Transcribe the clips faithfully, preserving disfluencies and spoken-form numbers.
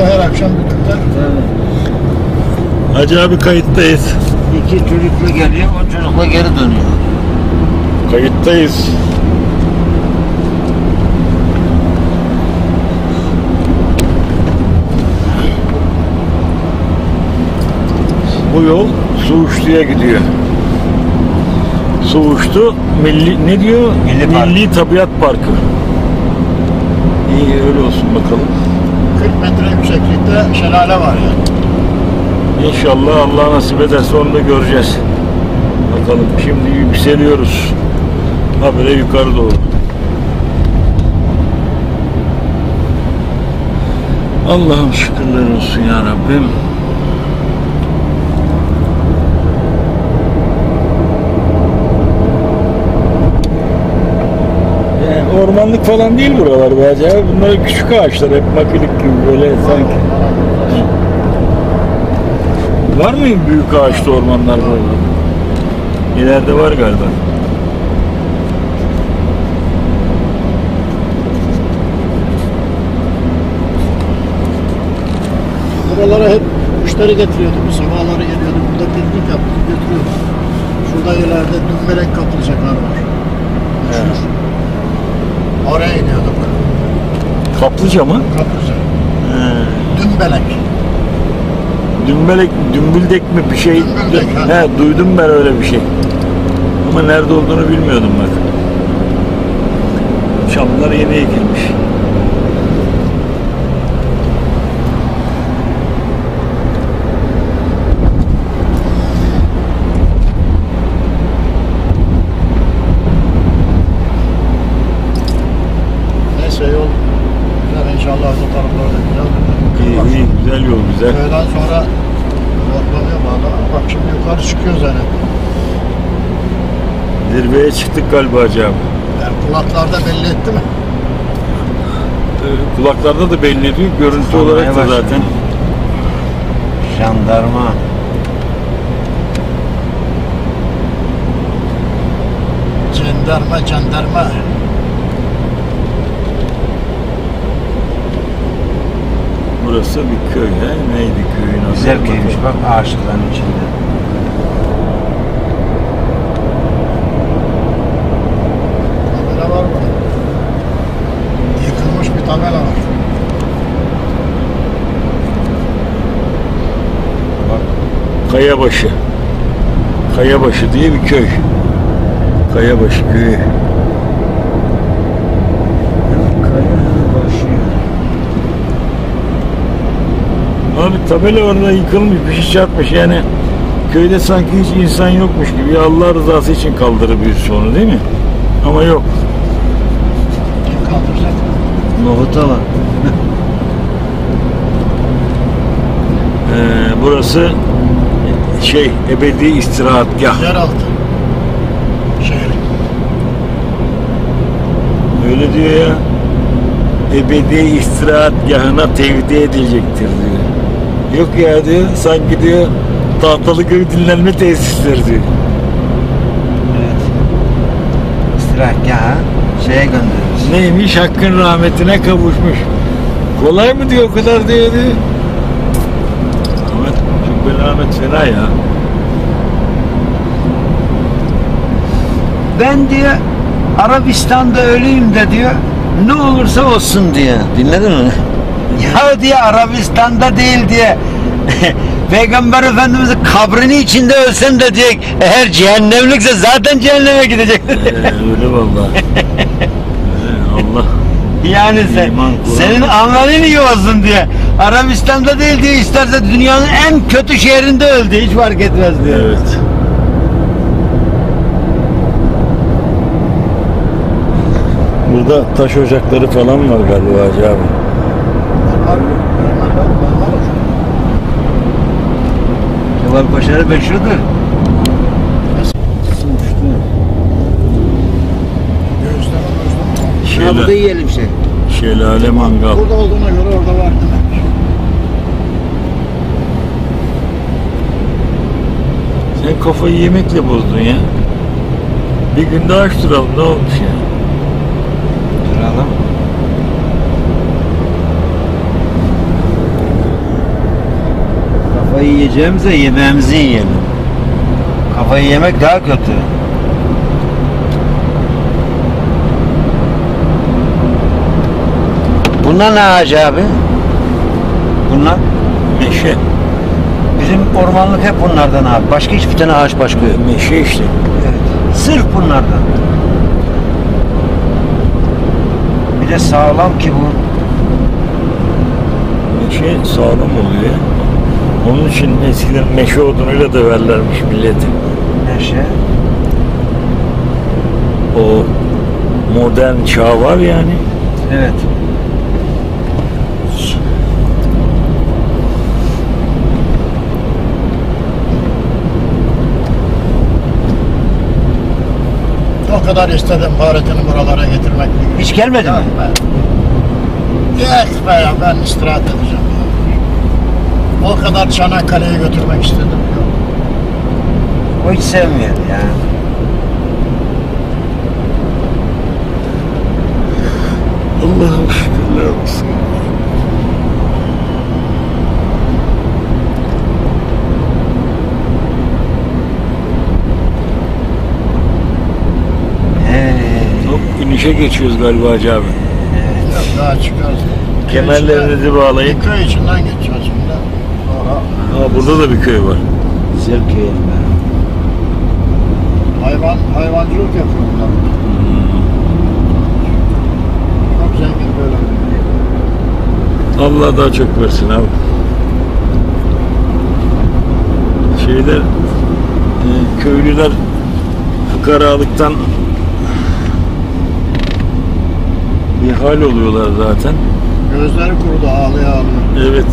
her akşam birlikte. Evet. Hacı abi kayıttayız. İki çocukla geliyor, o çocukla geri dönüyor. Kayıttayız. Bu yol Suğuşlu'ya gidiyor. Suğuşlu Milli, ne diyor? Milli Park. Milli Tabiat Parkı. İyi, öyle olsun bakalım. kırk metre yükseklikte şelale var yani. İnşallah Allah nasip ederse onu da göreceğiz. Bakalım, şimdi yükseliyoruz. Habire yukarı doğru. Allah'ım şükürler olsun ya Rabbim. Yani ormanlık falan değil buralar be Hacı abi. Bunlar küçük ağaçlar, hep makilik gibi böyle sanki. Var mı büyük ağaçlı ormanlar burada? İleride var galiba. Buralara hep müşteri getiriyordu. Bu sabahları geliyordu. Burada piknik yapıp götürüyordu. Şurada ileride dümbelek kapılacaklar var. Evet. Oraya gidiyorduk. Kaplıca mı? Kaplıca. He. Dümbelek. Dümbelek, dümbüldek mi bir şey? Dümbüldek, ha. He, duydum ben öyle bir şey. Ama nerede olduğunu bilmiyordum bak. Çamlar yeni ekilmiş. Neyse yol güzel inşallah bu taraflarda güzel. İyi, iyi, güzel yol, güzel. Köyden sonra ormanıyor bağlar. Bak şimdi yukarı çıkıyoruz yani. Zirveye çıktık galiba Hacı abi. Yani kulaklarda belli etti mi? Ee, Kulaklarda da belli ediyor, görüntü Sormaya olarak da başladı. zaten. Jandarma. Cenderme, cenderme. Burası bir köy, he? Neydi köyün adı? Güzel köymüş bak, ağaçlıkların içinde. Tabela var mı? Yıkılmış bir tabela var. Bak. Kayabaşı. Kayabaşı diye bir köy. Kayabaşı köyü. Kayabaşı. Abi tabela orada yıkılmış, bir şey çarpmış yani. Köyde sanki hiç insan yokmuş gibi. Allah rızası için kaldırır birisi onu, değil mi? Ama yok. Kim kaldıracak? Nohuta var. Ee, burası şey, ebedi istirahatgah. Yeraltı. Şehri. Öyle diyor ya. Ebedi istirahatgahına tevdi edilecektir diyor. Yok ya diyor, sanki diyor Tahtalıköy dinlenme tesisleri diyor. Evet. İstirahatgaha şeye göndeririz. Neymiş? Hakkın rahmetine kavuşmuş. Kolay mı diyor, o kadar diyor diyor. Ahmet, Cübbeli Ahmet fena ya. Ben diyor Arabistan'da öleyim de diyor, ne olursa olsun diye. Dinledin mi? Ya diye Arabistan'da değil diye. Peygamber Efendimiz'in kabrini içinde ölsem de diye, eğer cehennemlikse zaten cehenneme gidecek. Ee, öyle vallahi. Ee, Allah. Yani sen, İman, Kur'an. senin amelin iyi olsun diye. Arabistan'da değil diye, isterse dünyanın en kötü şehrinde öldü, hiç fark etmez diye. Evet. Burada taş ocakları falan var galiba Hacı abi. Kemal Paşa'nın meşhurdur. Göğüsleme Ha, burada Şelale, yiyelim şey. şelale mangal. Burada olduğuna göre orada var demek. Sen kafayı yemekle bozdun ya. Bir gün daha aç duralım, ne olmuş ya? Duralım. Kafayı yiyeceğimize yemeğimizi yiyelim. Kafayı yemek daha kötü. Bunlar ne ağacı abi? Bunlar Meşe. bizim ormanlık hep bunlardan abi. Başka hiçbir tane ağaç başka yok. Meşe işte. Evet. Sırf bunlardan. Bir de sağlam ki bu. Meşe sağlam oluyor ya. Onun için eskiden meşe odunuyla döverlermiş milleti. Neşe. O modern çağ var yani. Evet. O kadar istedim Fahrettin'i buralara getirmek. Hiç gelmedi mi? Yok be ya, ben istirahat edeceğim. O kadar Çanakkale'ye götürmek istedim. Yok. O hiç sevmiyor ya. Allah'ım şükürler olsun. He. Hop inişe geçiyoruz galiba Hacı abi. Yok, daha çıkarız. Kemerlerinizi bağlayın. Bir köy içinden geçiyoruz şimdi. Sonra Aa, burada da bir köy var. Güzel köy. hayvan, hayvancılık yapıyor bunlar. Çok zengin böyle. Allah daha çok versin abi. Şeyler e, köylüler fukaralıktan bir hal oluyorlar zaten. Gözleri kurudu, ağlaya ağlıyor. Evet.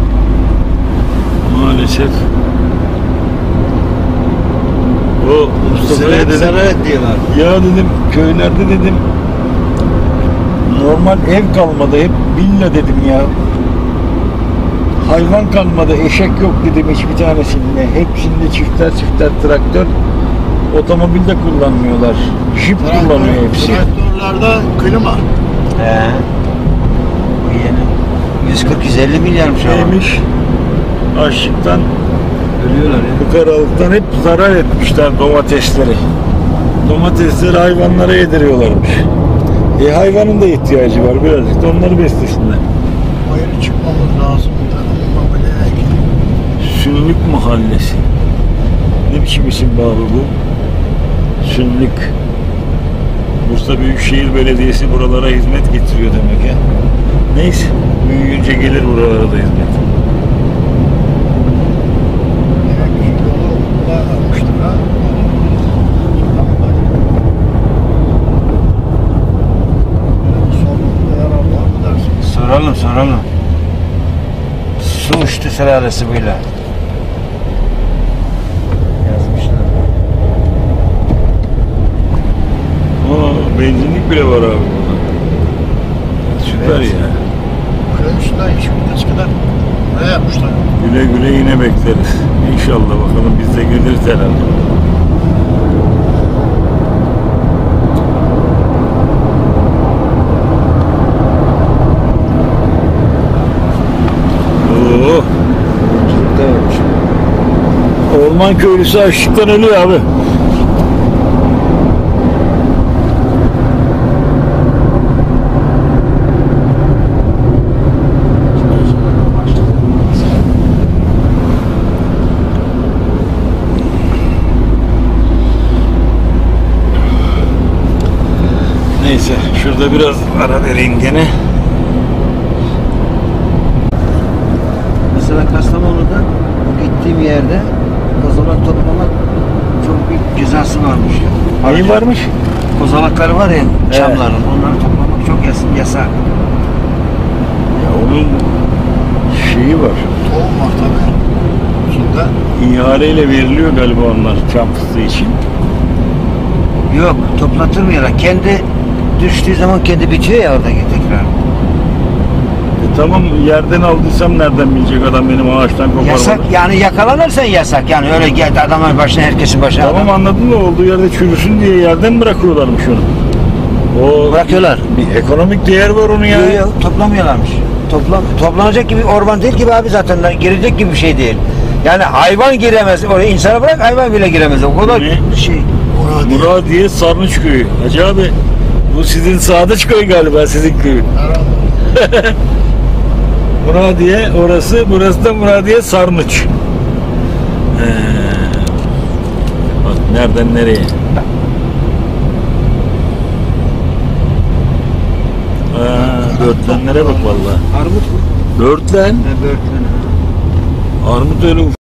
Maalesef. O Mustafa'ya dedim. Zarar diyorlar. Ya dedim köylerde dedim normal ev kalmadı, hep villa dedim ya. Hayvan kalmadı, eşek yok dedim hiçbir tanesinde. Hepsinde çiftler çiftler traktör, otomobil de kullanmıyorlar. Jip kullanıyor hepsi. Traktörlerde klima. He. Bu yeni. yüz kırk yüz elli milyarmış ama. Neymiş? Açlıktan, Ölüyorlar ya. fukaralıktan hep zarar etmişler domatesleri. Domatesleri hayvanlara yediriyorlarmış. E hayvanın da ihtiyacı var, birazcık da onları beslesinler. Ayrı çıkmamız lazım. Ama böyle Sünlük Mahallesi. Ne biçim isim be abi bu? Sünlük. Bursa Büyükşehir Belediyesi buralara hizmet getiriyor demek ha. Neyse, büyüyünce gelir buralara da hizmet. Soralım soralım. Su uçtu selalesi böyle. Yazmışlar. Aa, benzinlik bile var abi burada. Süper Evet. ya. Köyün üstünden hiç eskiden ne yapmışlar? Güle güle yine bekleriz. İnşallah bakalım biz de geliriz herhalde. Oo, orman köylüsü açlıktan ölüyor abi. Neyse şurada biraz ara vereyim gene. Mesela Kastamonu'da bu gittiğim yerde kozalak toplamak çok büyük cezası varmış. Neyi varmış? Kozalakları var ya çamların, onları toplamak çok yas- yasak. Ya onun şeyi var. Tohum var tabii. Şimdi İhaleyle veriliyor galiba onlar çam fıstığı için. Yok, toplatırmıyorlar. Kendi düştüğü zaman kendi bitiyor ya oradaki tekrar. E tamam, yerden aldıysam nereden bilecek adam benim ağaçtan koparmadı. Yasak yani, yakalanırsan yasak yani, öyle geldi adamın başına, herkesin başına. Tamam adam. anladın mı, olduğu yerde çürüsün diye yerden bırakıyorlarmış onu. O Bırakıyorlar. bir ekonomik değer var onun ya. Yok yok, toplamıyorlarmış. Toplam, toplanacak gibi orman değil gibi abi zaten, girecek gibi bir şey değil. Yani hayvan giremez oraya, insana bırak hayvan bile giremez. O kadar Ne? şey. Muradiye. Muradiye Sarnıç köyü. Hacı abi bu sizin Sadıç köy galiba, sizin köy. Herhalde. Muradiye orası, burası da Muradiye Sarnıç. Ee, bak nereden nereye. Aa, dörtlenlere bak vallahi. Armut mu? Dörtlen. Ne börtlen? Armut öyle